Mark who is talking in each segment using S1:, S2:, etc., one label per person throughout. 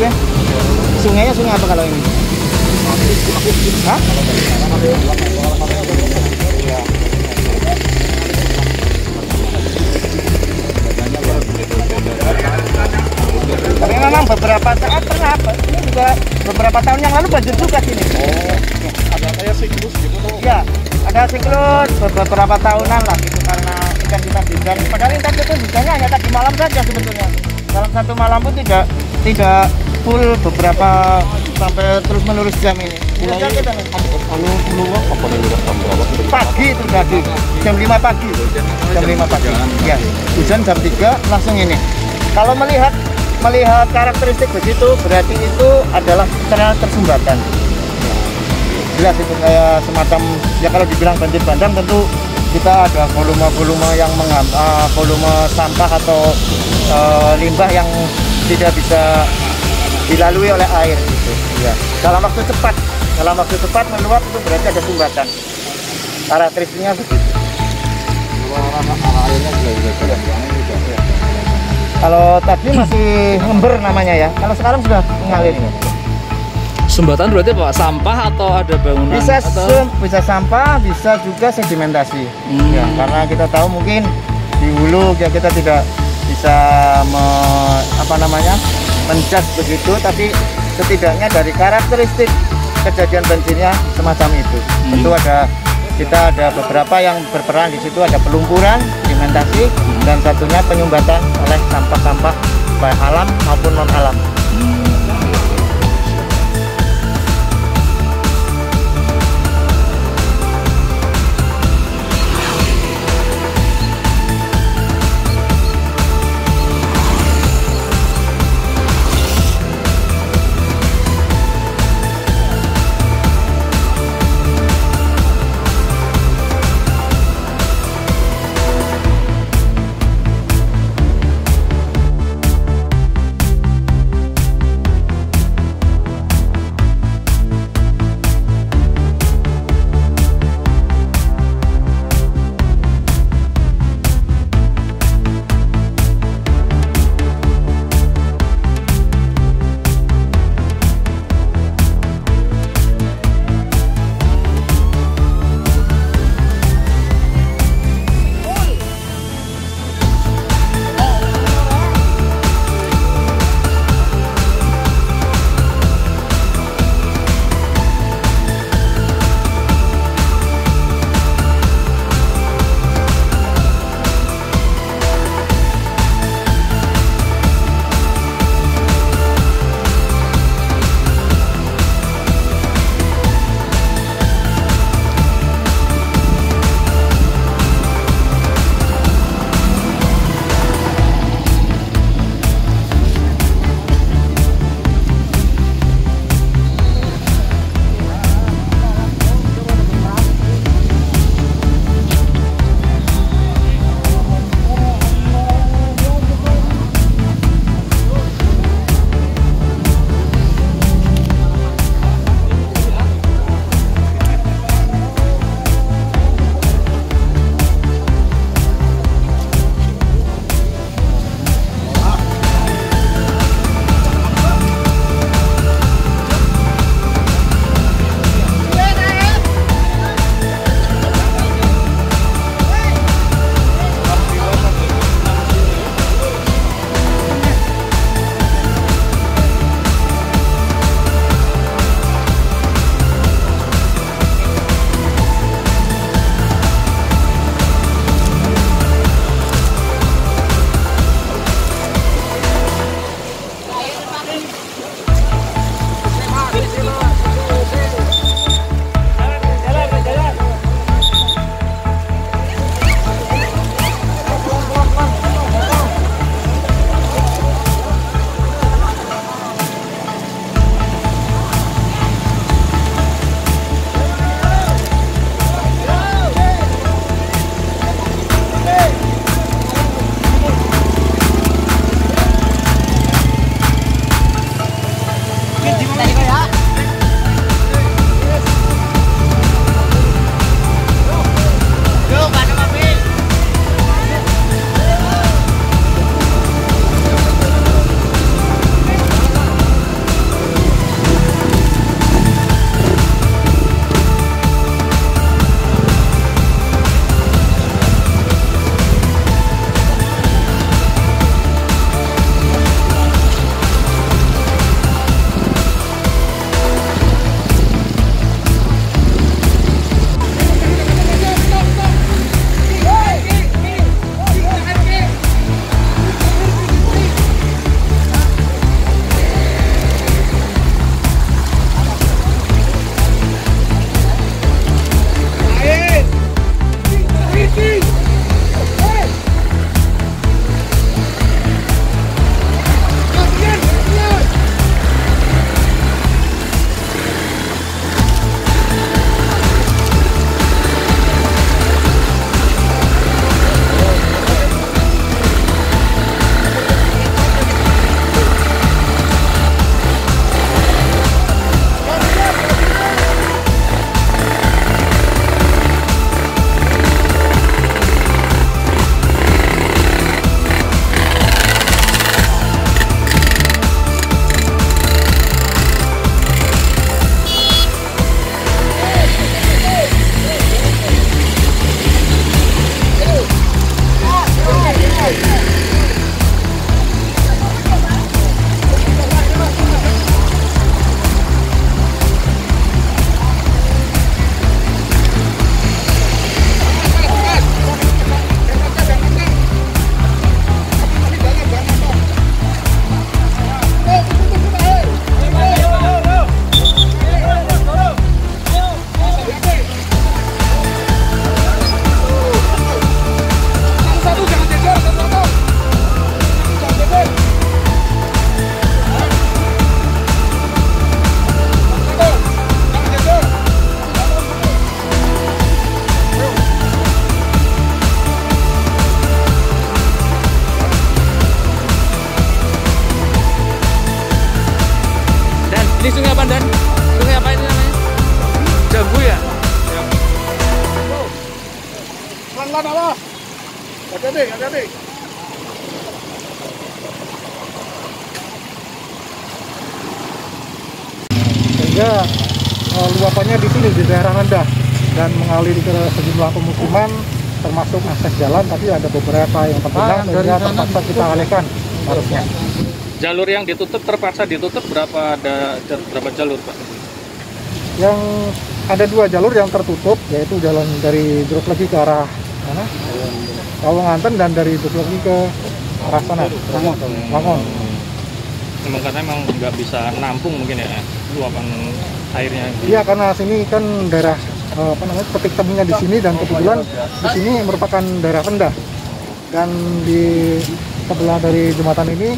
S1: ya. Sungainya sungai apa kalau ini? Hah? Tapi memang beberapa saat pernah, ini juga beberapa tahun yang lalu banjir juga sini.
S2: Oh, ada kayak siklus gitu tuh.
S1: Ya, ada siklus beberapa tahunan lah gitu karena intensitas hujan. Padahal intensitas hujannya hanya tadi malam saja sebetulnya. Dalam satu malam pun tidak full beberapa sampai terus menerus jam ini.
S2: Mulai
S1: Kita nih.
S2: meluap apa nih udah jam berapa?
S1: Pagi itu tadi jam 5 pagi. Jam 5 pagi. Ya, hujan jam 3 langsung ini. Kalau melihat karakteristik begitu berarti itu adalah ternyata tersumbatan. Jelas itu kayak semacam ya kalau dibilang banjir bandang tentu kita ada volume yang volume sampah atau limbah yang tidak bisa dilalui oleh air gitu. Ya. Dalam waktu cepat meluap itu berarti ada sumbatan. Karakteristiknya begitu.
S2: Arah airnya juga juga.
S1: Kalau tadi masih ngember namanya ya. Kalau sekarang sudah mengalir.
S3: Sumbatan berarti Pak sampah atau ada bangunan?
S1: Bisa sampah, bisa juga sedimentasi. Ya, karena kita tahu mungkin di hulu ya kita tidak bisa menjudge begitu, tapi setidaknya dari karakteristik kejadian banjirnya semacam itu. Tentu kita ada beberapa yang berperan di situ, ada pelumpuran, sedimentasi, dan satunya penyumbatan oleh sampah-sampah baik alam maupun non alam.
S3: Ini sungai apa Dan? Sungai apa ini namanya? Jambu ya?
S2: Pelan-pelan awas. Hati-hati, hati-hati.
S4: Sehingga luapannya di sini di daerah rendah dan mengalir ke sejumlah pemukiman termasuk akses jalan, tapi ada beberapa yang tergenang sehingga terpaksa kita alihkan arusnya.
S3: Jalur yang ditutup terpaksa ditutup berapa jalur Pak?
S4: Yang ada 2 jalur yang tertutup, yaitu jalan dari Jeruk Legi ke arah mana? Kawanganten, dan dari Jeruk Legi ke arah sana, Wangon.
S3: Memang karena memang nggak bisa nampung mungkin ya luapan airnya.
S4: Iya, karena sini kan daerah petik temunya di sini, dan kebetulan di sini merupakan daerah rendah, dan di sebelah dari jembatan ini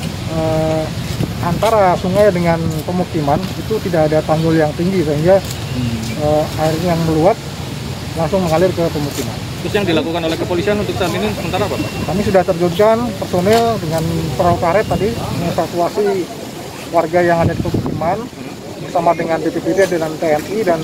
S4: antara sungai dengan pemukiman itu tidak ada tanggul yang tinggi, sehingga air yang meluap langsung mengalir ke pemukiman.
S3: Terus yang dilakukan oleh kepolisian untuk saat ini sementara apa Pak?
S4: Kami sudah terjunkan personil dengan perahu karet tadi mengevakuasi warga yang ada di pemukiman bersama dengan BPBD dan TNI dan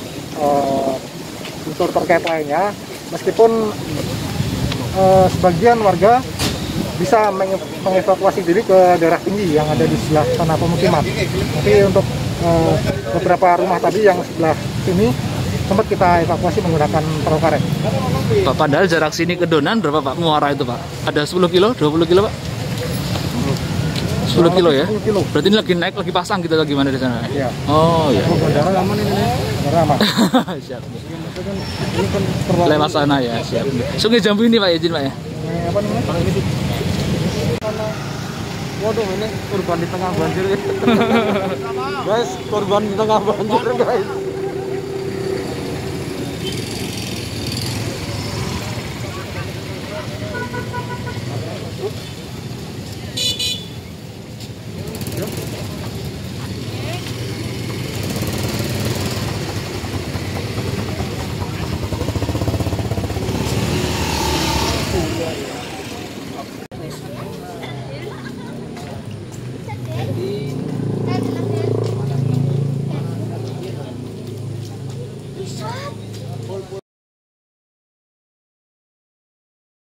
S4: unsur terkait lainnya. Meskipun sebagian warga bisa mengevakuasi diri ke daerah tinggi yang ada di sebelah sana pemukiman. Tapi untuk beberapa rumah tadi yang sebelah sini sempat kita evakuasi menggunakan perahu karet.
S3: Pak, padahal jarak sini ke Donan berapa Pak muara itu Pak? Ada 10 kilo, 20 kilo Pak? 10 kilo ya?
S4: 10 kilo.
S3: Berarti ini lagi naik, lagi pasang gitu atau gimana di sana?
S4: Iya.
S3: Oh iya.
S4: Bandara aman ini, bandara aman.
S3: Siap.
S4: Ini kan terlalu
S3: Lewat sana ya, siap. Sungai Jambu ini Pak, izin Pak ya?
S4: apa namanya? Waduh, ini korban di tengah banjir. Guys, korban di tengah banjir guys.